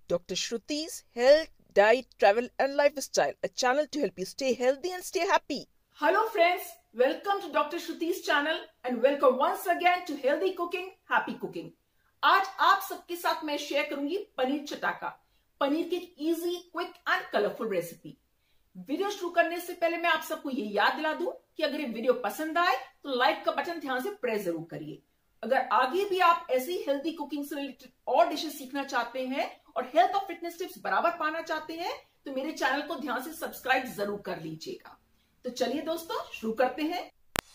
Dr. Shruti's Health, Diet, Travel and Lifestyle, a channel to help you stay healthy and stay happy. Hello friends, welcome to Dr. Shruti's channel and welcome once again to Healthy Cooking, Happy Cooking. आज आप सबके साथ मैं share करूंगी पनीर चटाका, पनीर की एक easy, quick and colourful recipe. Video शुरू करने से पहले मैं आप सबको ये याद दिला दूं कि अगर ये वीडियो पसंद आए तो लाइक का बटन ध्यान से प्रेस जरूर करिए। अगर आगे भी आप ऐसी हेल्दी कुकिंग से रिलेटेड और डिशेस सीखना चाहते हैं और हेल्थ और फिटनेस टिप्स बराबर पाना चाहते हैं तो मेरे चैनल को ध्यान से सब्सक्राइब जरूर कर लीजिएगा। तो चलिए दोस्तों शुरू करते हैं।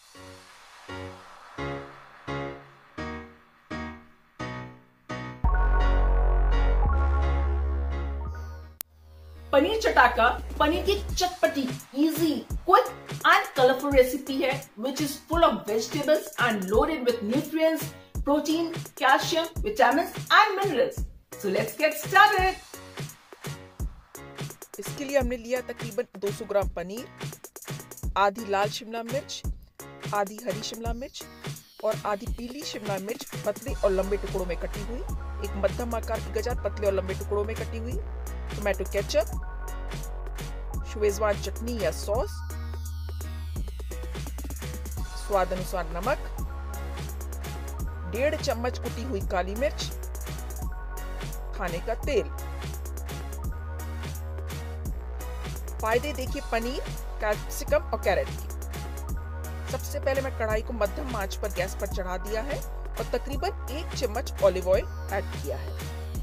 पनीर चटाका पनीर की चटपटी, easy, quick and colourful recipe है which is full of vegetables and loaded with nutrients, protein, calcium, vitamins and minerals. So let's get started. इसके लिए हमने लिया तकरीबन 200 ग्राम पनीर, आधी लाल शिमला मिर्च, आधी हरी शिमला मिर्च और आधी पीली शिमला मिर्च पतले और लंबे टुकड़ों में कटी हुई, एक मध्यम आकार की गाजर पतले और लंबे टुकड़ों में कटी हुई, टोमेटो केचप, शेजवान चटनी या सॉस, स्वाद अनुसार नमक, 1.5 चम्मच कुटी हुई काली मिर्च, खाने का तेल। फायदे देखिए पनीर, कैप्सिकम और कैरेट की। सबसे पहले मैं कढ़ाई को मध्यम आंच पर गैस पर चढ़ा दिया है और तकरीबन 1 चम्मच ऑलिव ऑयल ऐड किया है।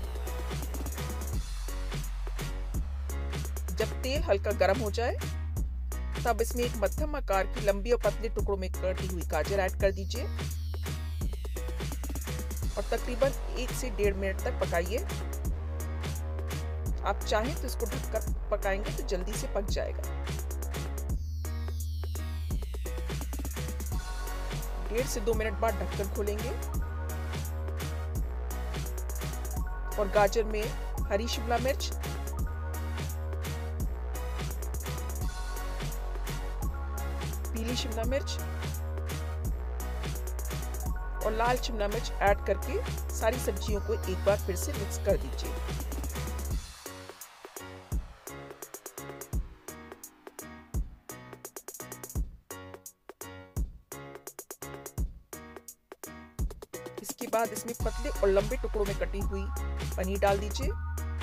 जब तेल हल्का गर्म हो जाए तब इसमें एक मध्यम आकार की लंबी और पतले टुकड़ों में कटी हुई गाजर ऐड कर दीजिए और तकरीबन 1 से 1.5 मिनट तक पकाइए। आप चाहें तो इसको ढककर पकाएंगे तो जल्दी से पक जाएगा। 1.5 से 2 मिनट बाद ढक्कन खोलेंगे और गाजर में हरी शिमला मिर्च, पीली शिमला मिर्च और लाल शिमला मिर्च ऐड करके सारी सब्जियों को एक बार फिर से मिक्स कर दीजिए। इसके बाद इसमें पतले और लंबे टुकड़ों में कटी हुई पनीर डाल दीजिए।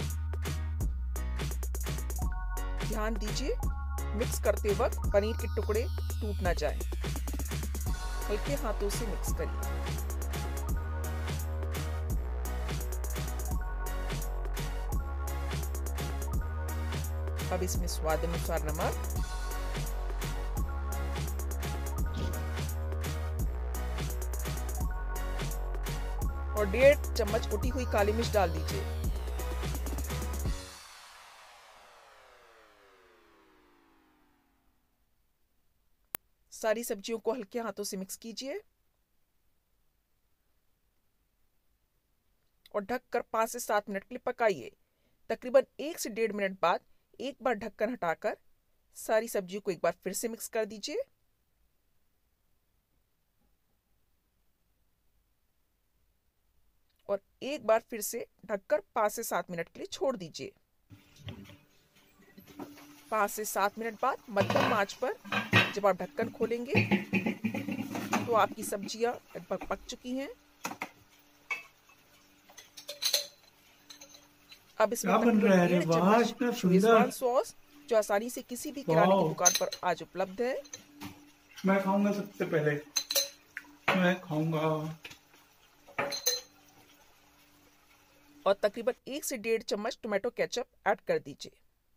ध्यान दीजिए मिक्स करते वक्त पनीर के टुकड़े टूट ना जाएं। हल्के हाथों से मिक्स करिए। अब इसमें स्वाद अनुसार नमक, और 1.5 चम्मच कुटी हुई काली मिर्च डाल दीजिए। सारी सब्जियों को हल्के हाथों से मिक्स कीजिए और ढककर 5 से 7 मिनट के लिए पकाइए। तकरीबन 1 से 1.5 मिनट बाद एक बार ढक्कन हटाकर सारी सब्जियों को एक बार फिर से मिक्स कर दीजिए और एक बार फिर से ढककर 5 से 7 मिनट के लिए छोड़ दीजिए। 5 से 7 मिनट बाद मध्यम आंच पर जब आप ढक्कन खोलेंगे तो आपकी सब्जियां लगभग पक चुकी हैं। अब इसमें शेजवान सॉस जो आसानी से किसी भी किराने की दुकान पर आज उपलब्ध है। मैं खाऊंगा, सबसे पहले मैं खाऊंगा। और तकरीबन 1 से 1.5 चम्मच टोमेटो केचप ऐड कर दीजिए।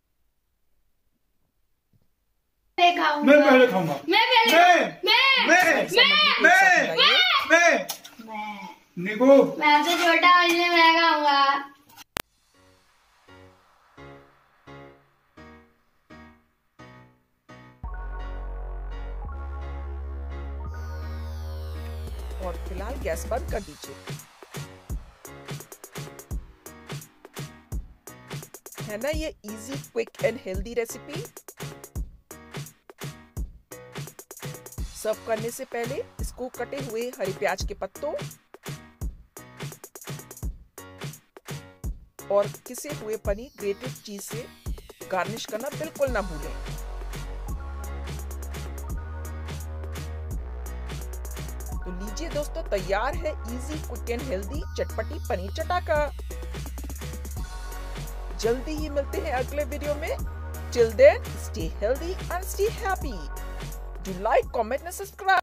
मैं पहले खाऊंगा। निको मैं तो छोटा हूँ इसलिए मैं खाऊंगा। और फिलहाल गैस बंद कर दीजिए। है ना ये easy, quick and healthy recipe. Serve करने से पहले इसको कटे हुए हरी प्याज के पत्तों और किसे हुए पनीर ग्रेटेड चीज से गार्निश करना बिल्कुल ना भूलें। तो लीजिए दोस्तों, तैयार है इजी, क्विक एंड हेल्दी चटपटी पनीर चटाका। जल्दी ही मिलते हैं अगले वीडियो में। Till then, stay healthy and stay happy. Do like, comment and subscribe.